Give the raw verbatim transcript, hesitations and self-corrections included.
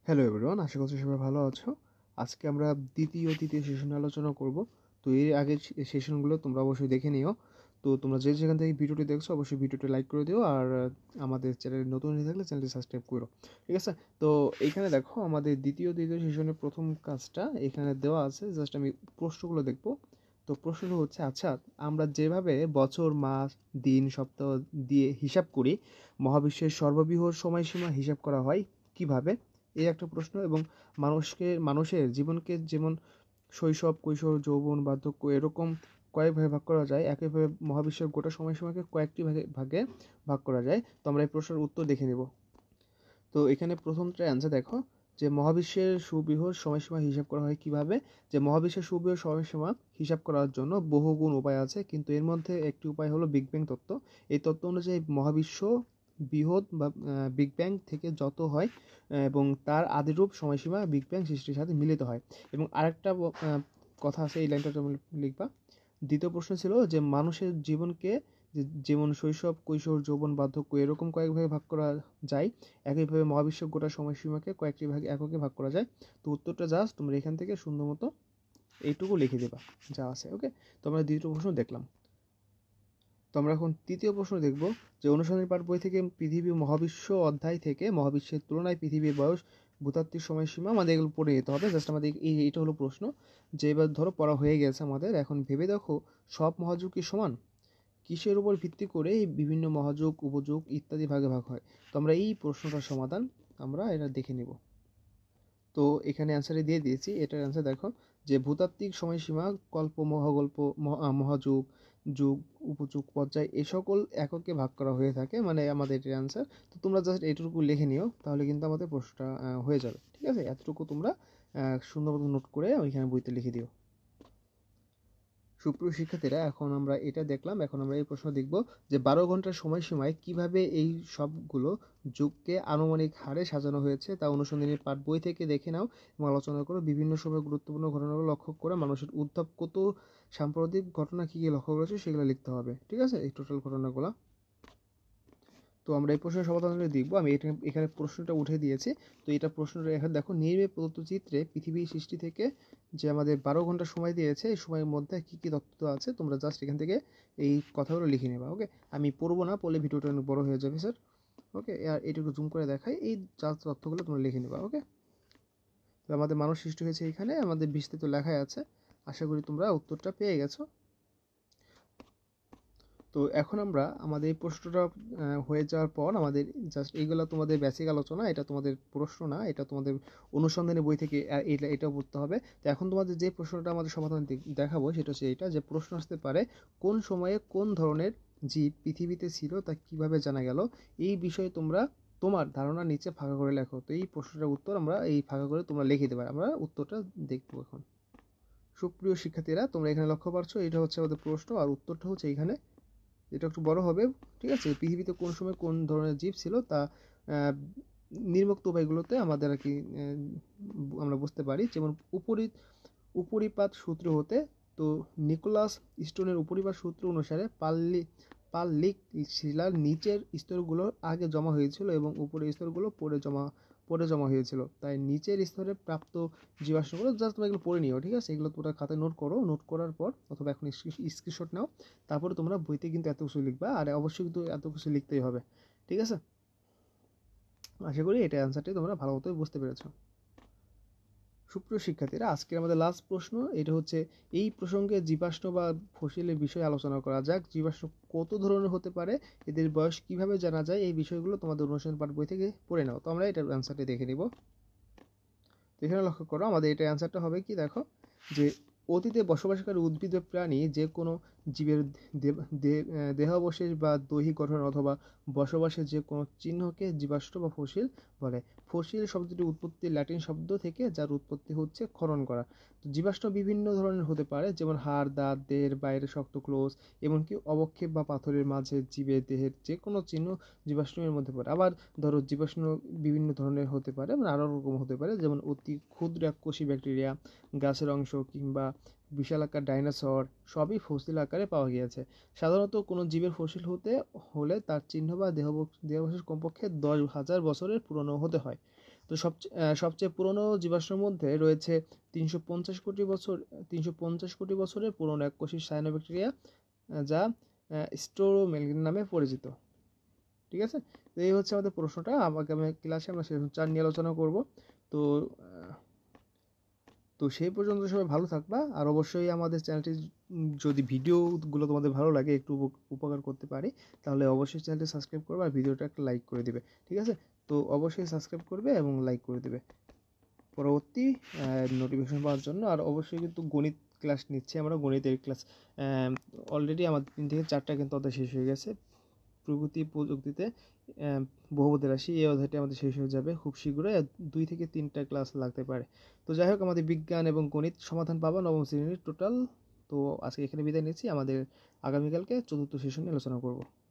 Hello everyone, আশা করছি সবাই ভালো আছো। আজকে আমরা দ্বিতীয় তৃতীয় সেশনে আলোচনা করব। তো এর আগের সেশনগুলো তোমরা অবশ্যই দেখে নিও। তো তোমরা যে যেখান থেকে ভিডিওটি দেখছো অবশ্যই ভিডিওটি লাইক করে দিও, আর আমাদের চ্যানেলে নতুন হয়ে থাকলে চ্যানেলটি সাবস্ক্রাইব করো, ঠিক আছে? তো এইখানে দেখো আমাদের দ্বিতীয় তৃতীয় সেশনের প্রথম কাজটা এখানে দেওয়া আছে। জাস্ট আমি প্রশ্নগুলো দেখব। তো প্রশ্নটা হচ্ছে, আচ্ছা আমরা যেভাবে বছর, মাস, দিন, সপ্তাহ দিয়ে হিসাব করি, মহাবিশ্বের সর্ববৃহৎ সময়সীমা হিসাব করা হয় কিভাবে? এই একটা প্রশ্ন। এবং মানুষকে মানুষের জীবনকে যেমন শৈশব, কৈশোর, যৌবন, বার্ধক্য এরকম কয়েকভাবে ভাগ করা যায়, একইভাবে মহাবিশ্বের গোটা সময়সীমাকে কয়েকটি ভাগে ভাগে ভাগ করা যায়। তো আমরা এই প্রশ্নের উত্তর দেখে নেব। তো এখানে প্রথমটার অ্যান্সার দেখো, যে মহাবিশ্বের সুবৃহৎ সময়সীমা হিসাব করা হয় কিভাবে। যে মহাবিশ্বের সুবৃহৎ সময়সীমা হিসাব করার জন্য বহুগুণ উপায় আছে, কিন্তু এর মধ্যে একটি উপায় হলো বিগ ব্যাং তত্ত্ব। এই তত্ত্ব অনুযায়ী মহাবিশ্ব বৃহৎ বা বিগ ব্যাং থেকে যত হয় এবং তার আদিরূপ সময়সীমা বিগ ব্যাং সৃষ্টির সাথে মিলিত হয়। এবং আরেকটা আহ, কথা আছে, এই লাইনটা তুমি লিখবা। দ্বিতীয় প্রশ্ন ছিল যে মানুষের জীবনকে যে- যেমন শৈশব, কৈশোর, যৌবন, বার্ধক্য এরকম কয়েকভাবে ভাগ করা যায়, একইভাবে মহাবিশ্ব গোটা সময়সীমাকে কয়েকটি ভাগে এককে ভাগ করা যায়। তো উত্তরটা জাস্ট তোমরা এখান থেকে সুন্দর মতো এইটুকু লিখে দেবা যা আছে। ওকে, তো আমরা দ্বিতীয় প্রশ্ন দেখলাম। তো আমরা এখন তৃতীয় প্রশ্ন দেখব, যে অনুসন্ধানী পাঠ বই থেকে পৃথিবী মহাবিশ্ব অধ্যায় থেকে মহাবিশ্বের তুলনায় পৃথিবীর বয়স, ভূতাত্ত্বিক সময়সীমা আমাদের এগুলো পড়ে যেতে হবে। জাস্ট আমাদের এই এইটা হলো প্রশ্ন, যে এবার ধরো পড়া হয়ে গেছে আমাদের, এখন ভেবে দেখো সব মহাযুগ কি সমান? কিসের উপর ভিত্তি করে এই বিভিন্ন মহাযুগ, উপযুগ ইত্যাদি ভাগে ভাগ হয়? তো আমরা এই প্রশ্নটার সমাধান আমরা এটা দেখে নিব। তো এখানে অ্যান্সারে দিয়ে দিয়েছি। এটার অ্যান্সার দেখো, যে ভূতাত্ত্বিক সময়সীমা কল্প, মহাগল্প, মহাযুগ, যুগ, উপযুগ, পর্যায় এ সকল এককে ভাগ করা হয়ে থাকে, মানে আমাদের এটার অ্যান্সার। তো তোমরা জাস্ট এইটুকু লিখে নিও, তাহলে কিন্তু আমাদের প্রশ্নটা হয়ে যাবে, ঠিক আছে? এতটুকু তোমরা সুন্দর মতো নোট করে ওইখানে বইতে লিখে দিও। সুপ্রিয় শিক্ষার্থীরা, এখন আমরা এটা দেখলাম, এখন আমরা এই প্রশ্ন দেখব, যে বারো ঘন্টার সময়সীমায় কিভাবে এই সবগুলো যুগকে আনুমানিক হারে সাজানো হয়েছে তা অনুসন্ধানী পাঠ বই থেকে দেখে নাও এবং আলোচনা করো। বিভিন্ন সময় গুরুত্বপূর্ণ ঘটনাগুলো লক্ষ্য করে মানুষের উদ্ভব কত সাম্প্রতিক ঘটনা কী কী লক্ষ্য করেছে সেগুলো লিখতে হবে, ঠিক আছে? এই টোটাল ঘটনাগুলো। তো আমরা এই প্রশ্নের সমাধানটা দেখব। আমি এটা এখানে প্রশ্নটা উঠে দিয়েছি। তো এটা প্রশ্নটা এখানে দেখো, নির্মে প্রদত্ত চিত্রে পৃথিবীর সৃষ্টি থেকে যে আমাদের বারো ঘন্টা সময় দিয়েছে, এই সময়ের মধ্যে কী কী তথ্য আছে তোমরা জাস্ট এখান থেকে এই কথাগুলো লিখে নেবা। ওকে, আমি পড়বো না, পড়লে ভিডিওটা অনেক বড় হয়ে যাবে স্যার। ওকে, আর এটুকু জুম করে দেখাই, এই জাস্ট তথ্যগুলো তোমরা লিখে নেবা। ওকে, তো আমাদের মানুষ সৃষ্টি হয়েছে এখানে আমাদের বিস্তারিত লেখাই আছে। আশা করি তোমরা উত্তরটা পেয়ে গেছো। তো এখন আমরা আমাদের এই প্রশ্নটা হয়ে যাওয়ার পর আমাদের জাস্ট এইগুলো তোমাদের বেসিক আলোচনা, এটা তোমাদের প্রশ্ন না, এটা তোমাদের অনুসন্ধানী বই থেকে এটা এটাও পড়তে হবে। তো এখন তোমাদের যে প্রশ্নটা আমাদের সমাধান দেখাবো সেটা হচ্ছে এইটা, যে প্রশ্ন আসতে পারে কোন সময়ে কোন ধরনের জীব পৃথিবীতে ছিল তা কিভাবে জানা গেল? এই বিষয়ে তোমরা তোমার ধারণা নিচে ফাঁকা করে লেখো। তো এই প্রশ্নটার উত্তর আমরা এই ফাঁকা করে তোমরা লিখে দেবে, আমরা উত্তরটা দেখবো এখন। সুপ্রিয় শিক্ষার্থীরা, তোমরা এখানে লক্ষ্য পাচ্ছ, এটা হচ্ছে আমাদের প্রশ্ন আর উত্তরটা হচ্ছে এইখানে। এটা একটু বড় হবে, ঠিক আছে? পৃথিবীতে কোন সময় কোন ধরনের জীব ছিল তা নির্মুক্ত উপায়গুলোতে আমাদের আর কি আমরা বুঝতে পারি। যেমন উপরি উপরিপাত সূত্র হতে, তো নিকোলাস স্টোনের উপরিপাত সূত্র অনুসারে পাল্লি পাললিক শিলার নিচের স্তরগুলো আগে জমা হয়েছিল এবং উপরের স্তরগুলো পরে জমা পরে জমা হয়েছিল। তাই নিচের স্তরে প্রাপ্ত জীবাশ্মগুলো জাস্ট তোমরা এগুলো পড়ে নিও, ঠিক আছে? এগুলো তোমরা খাতায় নোট করো, নোট করার পর অথবা এখন স্ক্রিনশট নাও, তারপরে তোমরা বইতে কিন্তু এত কিছু লিখবা, আর অবশ্যই কিন্তু এত কিছু লিখতেই হবে, ঠিক আছে? আশা করি এটা অ্যান্সারটি তোমরা ভালো মতোই বুঝতে পেরেছো। সুপ্রিয় শিক্ষার্থীরা, আজকের আমাদের লাস্ট প্রশ্ন, এটা হচ্ছে এই প্রসঙ্গে জীবাশ্ম বা ফসিলের বিষয়ে আলোচনা করা যাক। জীবাশ্ম কত ধরনের হতে পারে, এদের বয়স কিভাবে জানা যায়, এই বিষয়গুলো তোমাদের অনুসন্ধান পাঠ বই থেকে পড়ে নাও। তো আমরা এটার অ্যান্সারটি দেখে নিব। তো এখানে লক্ষ্য করো, আমাদের এটার অ্যান্সারটা হবে কি, দেখো, যে অতীতে বসবাসকারী উদ্ভিদ বা প্রাণী যে কোনো জীবের দেহাবশেষ বা দৈহিক গঠন অথবা বসবাসের যে কোনো চিহ্নকে জীবাশ্ম বা ফসিল বলে। ফসিল শব্দটি উৎপত্তি ল্যাটিন শব্দ থেকে, যার উৎপত্তি হচ্ছে খনন করা। তো জীবাশ্ম বিভিন্ন ধরনের হতে পারে, যেমন হাড়, দাঁত, দেহের বাইরে শক্ত ক্লোজ, এমনকি অবক্ষেপ বা পাথরের মাঝে জীবের দেহের যে কোনো চিহ্ন জীবাশ্মের মধ্যে পড়ে। আবার ধরো জীবাশ্ম বিভিন্ন ধরনের হতে পারে, মানে আরও রকম হতে পারে, যেমন অতি ক্ষুদ্র কোষী ব্যাকটেরিয়া, গাছের অংশ কিংবা বিশালাকার ডাইনোসর সবই ফসিল আকারে পাওয়া গিয়েছে। সাধারণত কোনো জীবের ফসিল হতে হলে তার চিহ্ন বা দেহ দেহাবশেষ কমপক্ষে দশ হাজার বছরের পুরনো হতে হয়। তো সবচেয়ে সবচেয়ে পুরনো জীবাশ্মের মধ্যে রয়েছে তিনশো পঞ্চাশ কোটি বছর তিনশো পঞ্চাশ কোটি বছরের পুরনো এককোষী সায়ানোব্যাকটেরিয়া, যা স্টোরোমেগালি নামে পরিচিত। ঠিক আছে, তো এই হচ্ছে আমাদের প্রশ্নটা। আগামী ক্লাসে আমরা সেশন চার নিয়ে আলোচনা করব। তো তো সেই পর্যন্ত সবাই ভালো থাকবা। আর অবশ্যই আমাদের চ্যানেলটি যদি ভিডিওগুলো তোমাদের ভালো লাগে, একটু উপকার করতে পারি, তাহলে অবশ্যই চ্যানেলটি সাবস্ক্রাইব করবে আর ভিডিওটা একটা লাইক করে দিবে। ঠিক আছে, তো অবশ্যই সাবস্ক্রাইব করবে এবং লাইক করে দেবে পরবর্তী নোটিফিকেশন পাওয়ার জন্য। আর অবশ্যই কিন্তু গণিত ক্লাস নিচ্ছি আমরা, গণিতের ক্লাস অলরেডি আমাদের তিন থেকে চারটা কিন্তু অধ্যায় শেষ হয়ে গেছে। প্রকৃতি প্রযুক্তিতে বহুপদী রাশি এই অধ্যায়টি আমাদের শেষ হয়ে যাবে খুব শীঘ্রই, দুই থেকে তিনটা ক্লাস লাগতে পারে। তো যাই হোক, আমাদের বিজ্ঞান এবং গণিত সমাধান পাবা নবম শ্রেণীর টোটাল। তো আজকে এখানে বিদায় নিচ্ছি, আমাদের আগামীকালকে চতুর্থ সেশন নিয়ে আলোচনা করব।